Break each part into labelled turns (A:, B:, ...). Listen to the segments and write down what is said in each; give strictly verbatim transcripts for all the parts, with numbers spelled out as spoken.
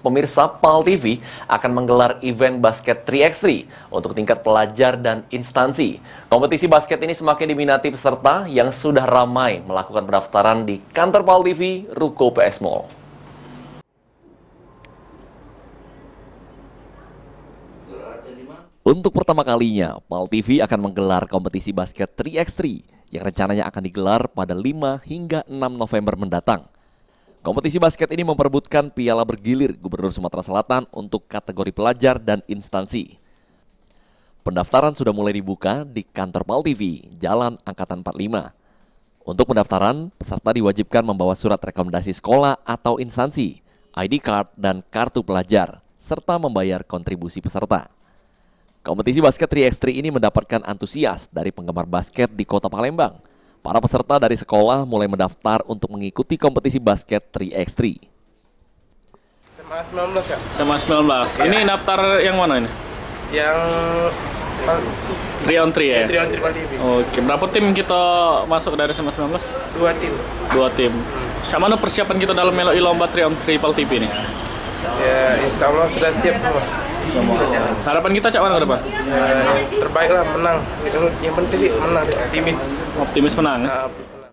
A: pemirsa, PAL T V akan menggelar event basket tiga by tiga untuk tingkat pelajar dan instansi. Kompetisi basket ini semakin diminati peserta yang sudah ramai melakukan pendaftaran di kantor PAL T V Ruko P S Mall. Untuk pertama kalinya, PAL T V akan menggelar kompetisi basket tiga by tiga yang rencananya akan digelar pada lima hingga enam November mendatang. Kompetisi basket ini memperebutkan piala bergilir Gubernur Sumatera Selatan untuk kategori pelajar dan instansi. Pendaftaran sudah mulai dibuka di kantor PAL T V, Jalan Angkatan empat puluh lima. Untuk pendaftaran, peserta diwajibkan membawa surat rekomendasi sekolah atau instansi, I D card, dan kartu pelajar, serta membayar kontribusi peserta. Kompetisi basket tiga by tiga ini mendapatkan antusias dari penggemar basket di Kota Palembang. Para peserta dari sekolah mulai mendaftar untuk mengikuti kompetisi basket tiga by tiga.
B: S M A sembilan belas ya?
C: S M A sembilan belas. Ya. Ini daftar yang mana ini?
B: Yang
C: tiga on tiga ya?
B: tiga on tiga T V.
C: Oke, berapa tim kita masuk dari S M A sembilan belas?
B: Dua tim.
C: Dua tim. Hmm. Sama mana persiapan kita dalam meloi lomba tiga on tiga PAL T V ini?
B: Ya, insya Allah sudah siap semua.
C: Harapan kita cak mana ke depan?
B: Ya, yang terbaik lah, menang. Yang penting menang, optimis.
C: Optimis menang?
B: Nah,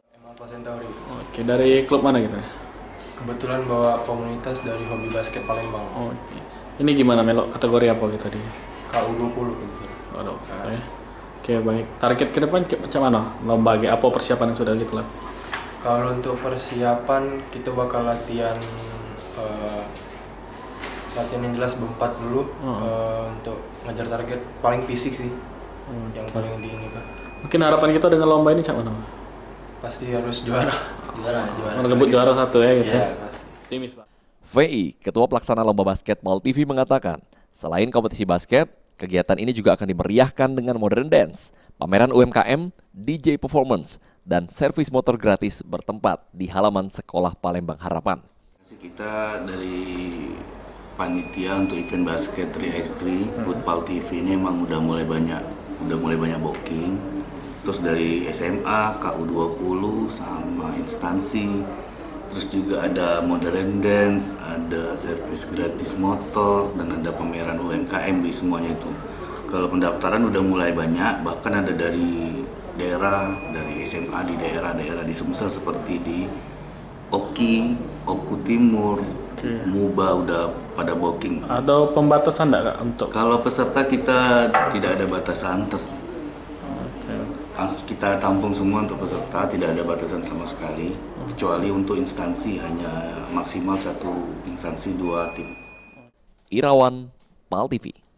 C: Oke, dari klub mana gitu?
D: Kebetulan bawa komunitas dari hobi basket Palembang.
C: Oke. Ini gimana Melo? Kategori apa kita di?
D: K U dua puluh.
C: Waduh, oke. Oke, baik. Target ke depan macam mana? Lomba apa persiapan yang sudah kita lakukan?
D: Kalau untuk persiapan kita bakal latihan uh, latihan yang jelas berempat dulu hmm. uh, untuk ngejar target paling fisik sih, hmm. yang paling di ini kan.
C: Mungkin harapan kita dengan lomba ini cak mana?
D: Pasti harus juara.
C: Juara, juara. Merebut juara satu ya gitu.
D: Iya, pasti.
C: Optimis, Pak.
A: V I, Ketua Pelaksana Lomba Basket PAL T V mengatakan, selain kompetisi basket, kegiatan ini juga akan dimeriahkan dengan modern dance, pameran U M K M, D J performance, dan servis motor gratis bertempat di halaman Sekolah Palembang Harapan.
E: Kita dari panitia untuk event basket tiga by tiga buat PAL T V ini emang udah mulai banyak udah mulai banyak booking. Terus dari S M A, K U dua puluh sama instansi. Terus juga ada modern dance, ada servis gratis motor, dan ada pameran U M K M di semuanya itu. Kalau pendaftaran udah mulai banyak, bahkan ada dari daerah, dari S M A di daerah-daerah di Sumsel seperti di Oki, Oku Timur, hmm. Muba udah pada booking.
C: Ada pembatasan enggak Kak untuk?
E: Kalau peserta kita tidak ada batasan, terus kita tampung semua untuk peserta, tidak ada batasan sama sekali, kecuali untuk instansi hanya maksimal satu instansi dua tim.
A: Irawan, PAL T V.